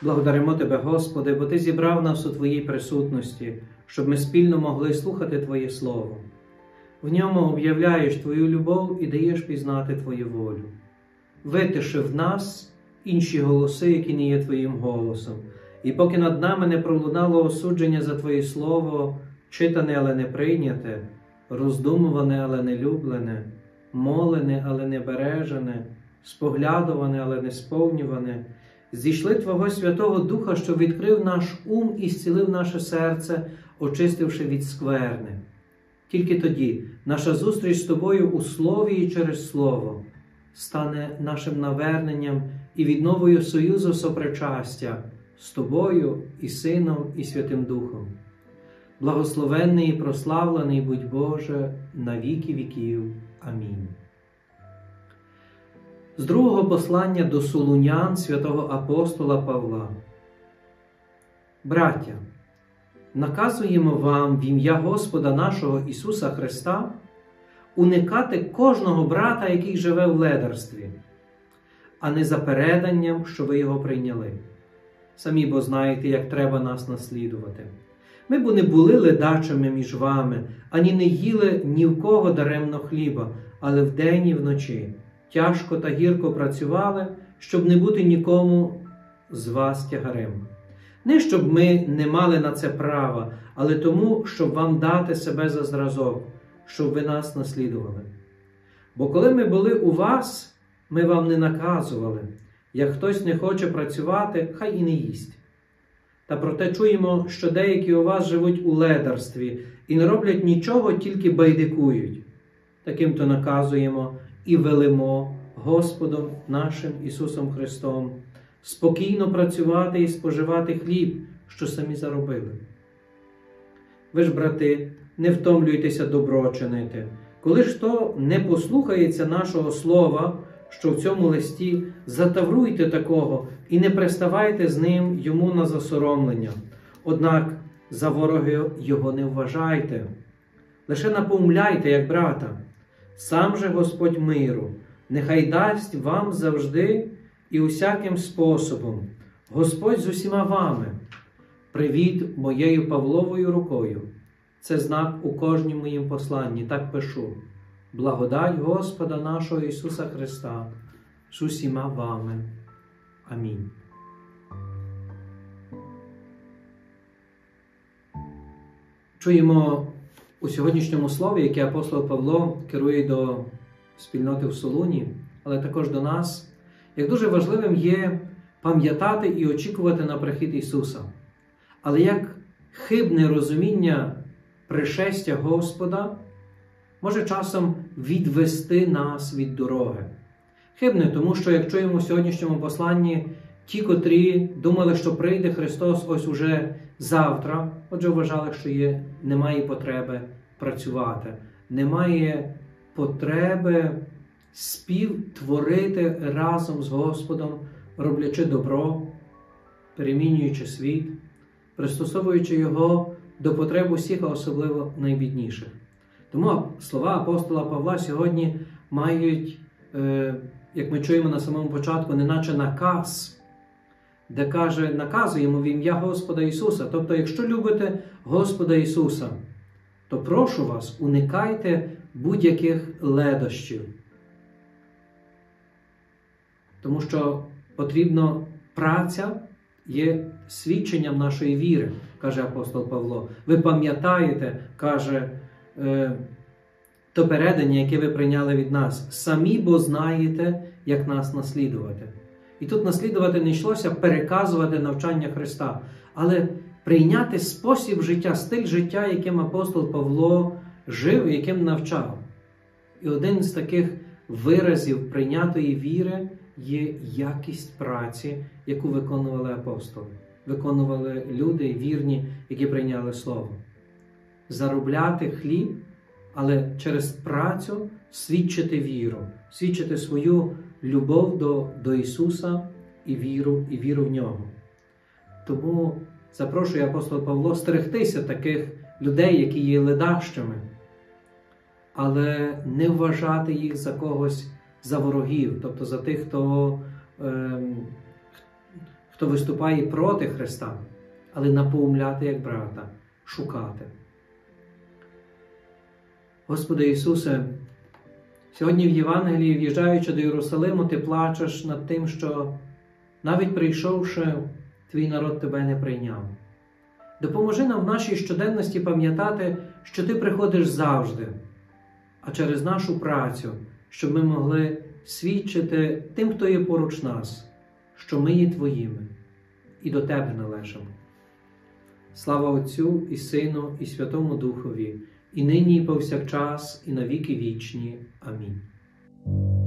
Благодаримо Тебе, Господи, бо Ти зібрав нас у Твоїй присутності, щоб ми спільно могли слухати Твоє Слово. В ньому об'являєш Твою любов і даєш пізнати Твою волю. Витиши в нас інші голоси, які не є Твоїм голосом. І поки над нами не пролунало осудження за Твоє Слово, читане, але не прийняте, роздумуване, але не люблене, молене, але не бережене, споглядуване, але не сповнюване, зійшли Твого Святого Духа, що відкрив наш ум і зцілив наше серце, очистивши від скверни. Тільки тоді наша зустріч з Тобою у Слові і через Слово стане нашим наверненням і відновою союзу сопричастя з Тобою і Сином і Святим Духом. Благословенний і прославлений будь Боже на віки віків. Амінь. З другого послання до Солунян святого апостола Павла. Браття, наказуємо вам в ім'я Господа нашого Ісуса Христа уникати кожного брата, який живе в ледарстві, а не за переданням, що ви його прийняли. Самі бо знаєте, як треба нас наслідувати. Ми бо не були ледачими між вами, ані не їли ні в кого даремно хліба, але вдень і вночі тяжко та гірко працювали, щоб не бути нікому з вас тягарем. Не щоб ми не мали на це права, але тому, щоб вам дати себе за зразок, щоб ви нас наслідували. Бо коли ми були у вас, ми вам не наказували, як хтось не хоче працювати, хай і не їсть. Та проте чуємо, що деякі у вас живуть у ледарстві і не роблять нічого, тільки байдикують. Таким-то наказуємо і велимо Господом нашим Ісусом Христом спокійно працювати і споживати хліб, що самі заробили. Ви ж, брати, не втомлюйтеся добро чинити. Коли ж то не послухається нашого слова, що в цьому листі, затавруйте такого і не приставайте з ним йому на засоромлення. Однак за ворога його не вважайте. Лише напомляйте, як брата. Сам же Господь миру, нехай дасть вам завжди і усяким способом. Господь з усіма вами. Привіт моєю Павловою рукою. Це знак у кожнім моїм посланні, так пишу. Благодать Господа нашого Ісуса Христа з усіма вами. Амінь. Чуємо у сьогоднішньому слові, яке апостол Павло керує до спільноти в Солуні, але також до нас, як дуже важливим є пам'ятати і очікувати на прихід Ісуса. Але як хибне розуміння пришестя Господа може часом відвести нас від дороги. Хибне, тому що, як чуємо в сьогоднішньому посланні, ті, думали, що прийде Христос ось уже завтра, отже вважали, що немає потреби працювати, немає потреби співтворити разом з Господом, роблячи добро, перемінюючи світ, пристосовуючи його до потреб усіх, а особливо найбідніших. Тому слова апостола Павла сьогодні мають, як ми чуємо на самому початку, неначе наказ, де каже, наказуємо в ім'я Господа Ісуса. Тобто, якщо любите Господа Ісуса, то прошу вас, уникайте будь-яких ледощів. Тому що потрібно праця є свідченням нашої віри, каже апостол Павло. Ви пам'ятаєте, каже, то передання, яке ви прийняли від нас. Самі бо знаєте, як нас наслідувати. І тут наслідувати не йшлося переказувати навчання Христа, але прийняти спосіб життя, стиль життя, яким апостол Павло жив, яким навчав. І один з таких виразів прийнятої віри є якість праці, яку виконували апостоли. Виконували люди вірні, які прийняли Слово. Заробляти хліб, але через працю свідчити віру, свідчити свою любов до Ісуса і віру в Нього. Тому запрошує апостол Павло стерегтися таких людей, які є ледащами, але не вважати їх за когось, за ворогів, тобто за тих, хто хто виступає проти Христа, але напоумляти як брата, шукати. Господи Ісусе, сьогодні в Євангелії, в'їжджаючи до Єрусалиму, Ти плачеш над тим, що навіть прийшовши, Твій народ Тебе не прийняв. Допоможи нам в нашій щоденності пам'ятати, що Ти приходиш завжди, а через нашу працю, щоб ми могли свідчити тим, хто є поруч нас, що ми є Твоїми і до Тебе належимо. Слава Отцю і Сину, і Святому Духові, і нині, і повсякчас, і на віки вічні. Амінь.